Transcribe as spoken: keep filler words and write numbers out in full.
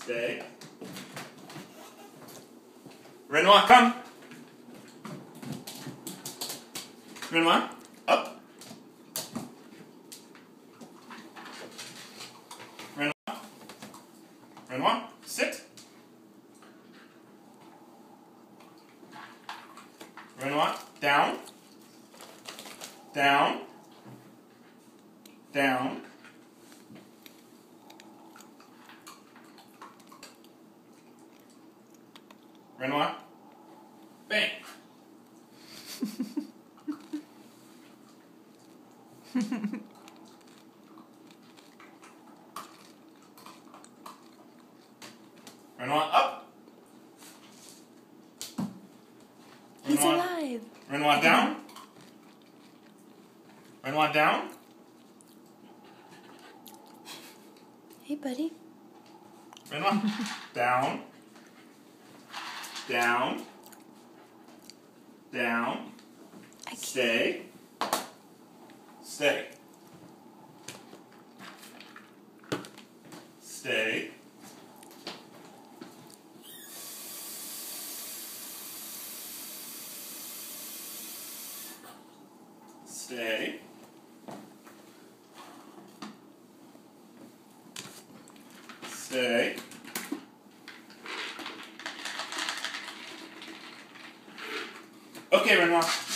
Stay. Renoir, come. Renoir, up. Renoir. Renoir, sit. Renoir, down. Down. Down. Renoir, bang. Renoir, up. He's Renoir, alive. Renoir, down. Renoir, down. Hey, buddy. Renoir, down. Down. Down. I can't. Stay. Stay. Stay. Stay. Stay. Okay, Renoir.